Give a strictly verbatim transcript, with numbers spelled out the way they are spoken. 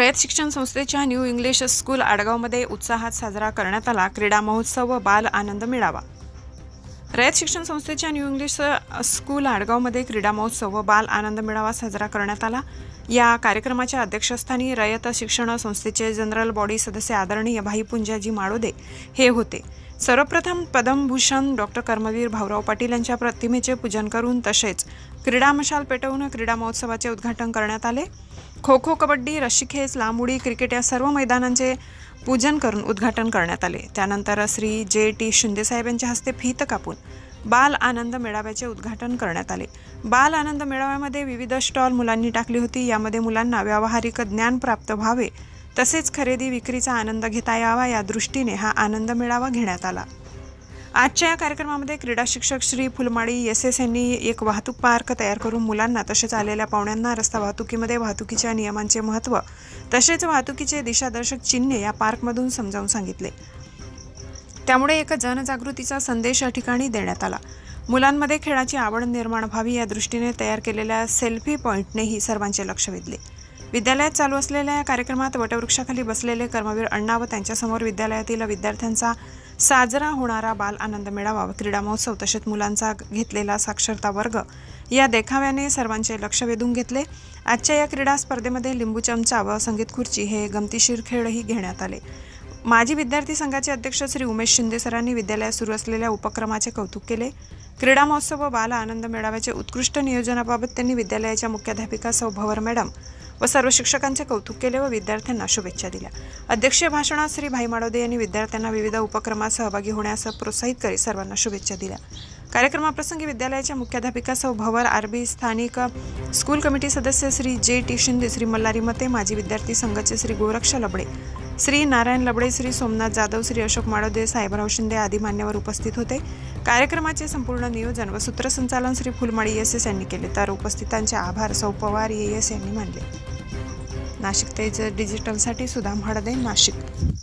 रयत शिक्षण संस्थेच्या new English school आडगावमध्ये उत्साहात साजरा करण्यात आला क्रीडा महोत्सव व बाल आनंद मेळावा। रयत शिक्षण संस्थेच्या न्यू इंग्लिश स्कूल आडगावमध्ये क्रीडा महोत्सव व बाल आनंद मेळावा साजरा करण्यात आला। या कार्यक्रमाच्या अध्यक्षस्थानी रयत शिक्षण संस्थेचे जनरल बॉडी सदस्य आदरणीय भाई पुंजाजी माळोदे हे होते। सर्वप्रथम पद्मभूषण डॉक्टर कर्मवीर भाऊराव पाटील यांच्या प्रतिमेचे पूजन करून तसेच क्रीडा मशाल पेटवून क्रीडा महोत्सवाचे उद्घाटन करण्यात आले। खो खो, कबड्डी, रस्सीखेच, लांब उडी, क्रिकेट या सर्व मैदानांचे पूजन करून उद्घाटन करण्यात आले। त्यानंतर श्री जे टी शिंदे साहेब यांच्या हस्ते फीत कापून बाल आनंद मेळाव्याचे उद्घाटन करण्यात आले। बाल आनंद मेळाव्यामध्ये विविध स्टॉल मुलांनी टाकली होती। यामध्ये मुलांना व्यावहारिक ज्ञान प्राप्त व्हावे तसेच खरेदी विक्रीचा आनंद घेता यावा या दृष्टीने हा आनंद मेळावा घेण्यात आला। आजच्या या कार्यक्रमामध्ये क्रीडा शिक्षक श्री फुलमाळी एस एस यांनी एक वाहतूक पार्क तयार करून मुलांना तसेच आलेल्या पाहुण्यांना रस्ता वाहतुकीमध्ये वाहतुकीच्या नियमांचे महत्त्व तसेच वाहतुकीचे दिशादर्शक चिन्हे या पार्कमधून समजावून सांगितले। त्यामुळे एक जनजागृतीचा संदेश या ठिकाणी देण्यात आला। मुलांमध्ये खेळाची आवड निर्माण व्हावी या दृष्टीने तयार केलेल्या सेल्फी पॉइंटनेही सर्वांचे लक्ष वेधले। विद्यालयात चालू असलेल्या या कार्यक्रमात वटवृक्षाखाली बसलेले कर्मवीर अण्णा व त्यांच्यासमोर विद्यालयातील विद्यार्थ्यांचा साजरा होणारा बाल आनंद मेळावा व क्रीडा महोत्सव तसेच मुलांचा घेतलेला साक्षरता वर्ग या देखाव्याने सर्वांचे लक्ष वेधून घेतले। आजच्या या क्रीडा स्पर्धेमध्ये लिंबू चमचा व संगीत खुर्ची हे गमतीशीर खेळही घेण्यात आले। माजी विद्यार्थी संघाचे अध्यक्ष श्री उमेश शिंदे सरांनी विद्यालयात सुरू असलेल्या उपक्रमाचे कौतुक केले। क्रीडा महोत्सव व बाल आनंद मेळाव्याचे उत्कृष्ट नियोजनाबाबत त्यांनी विद्यालयाच्या मुख्याध्यापिका सौ भवर मॅडम व सर्व शिक्षकांचे कौतुक केले व विद्यार्थ्यांना शुभेच्छा दिल्या। अध्यक्षीय भाषणात श्री भाई माळोदे यांनी विद्यार्थ्यांना विविध उपक्रमात सहभागी होण्यास प्रोत्साहित करीत सर्वांना शुभेच्छा दिल्या। कार्यक्रमाप्रसंगी विद्यालयाच्या मुख्याध्यापिका सौ भवर, आरबी स्थानिक स्कूल कमिटी सदस्य श्री जे टी शिंदे, श्री मल्हारी मते, माजी विद्यार्थी संघाचे श्री गोरक्ष लबडे, श्री नारायण लबडे, श्री सोमनाथ जाधव, श्री अशोक माळोदे, साहेबराव शिंदे आदी मान्यवर उपस्थित होते। कार्यक्रमाचे संपूर्ण नियोजन व सूत्रसंचालन श्री फुलमाळी एस एस यांनी केले तर उपस्थितांचे आभार सौ पवार ए एस यांनी मानले। नाशिक तेज डिजिटलसाठी सुधा म्हाडदे, नाशिक।